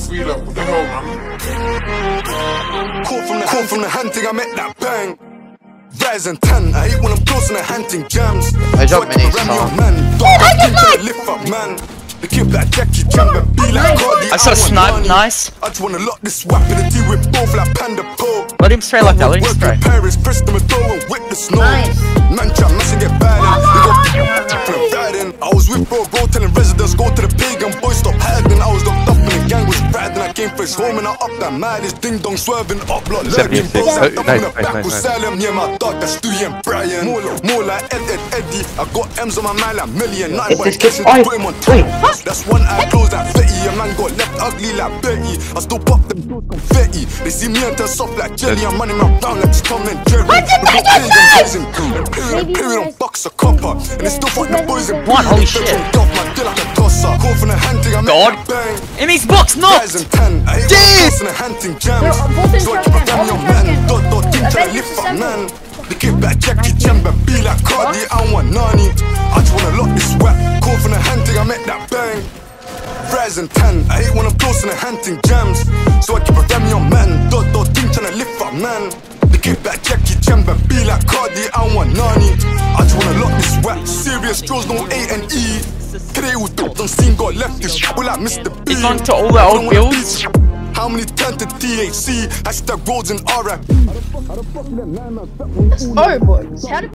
free, like, what the hell, man? Caught from the hunting, I met that bang. Rise and 10, I hate when I'm close and the hunting jams. I dropped many lift up, man. The kid like Jackie Chan, be like Cardi. I saw a snipe, nice. I just wanna lock this weapon and deal with both like Panda Poe. Let him spray like that, let him spray. Paris, press them and throw and whip the snow. Man, try messing get bad and I was with bro telling residents go to the pagan boys stop hiding. I was locked up and the gang was riding. I came fresh home and I up that mad. This ding dong swerving up block lurking. Bros like up on the back with Salem. Yeah, my dog, that's Stewie and Brian. More like Eddie. I got M's on my mind like million. Nothing but cash to put him on top. That's one eye closed like Fetty. A man got left ugly like Betty. I still pop them confetti. They see me and turn soft like jelly. I'm running around like Tom and Jerry. Period on box of copper. And they still fuck the boys in One, holy shit. God. In his box, no! Jeez! So I keep a damn young man. Dot, think tryna lift up, man. The kid back Jackie Chan, but be like Cardi. I don't want Nani. I just wanna lock this whack. Call from the hunting, I met that bang. Rise and 10, I hate when I'm close and the hunting jams. So I keep a damn young man. Dot, think tryna lift up, man. The kid back Jackie Chan, but be like Cardi. I don't want Nani. I just wanna lock this whack. Serious draws, no A and E. Today we dope on scene, got left this shit like Mr. B. He's on to all the old builds. How many turned to THC? Hashtag roads and RIP. Oh boy.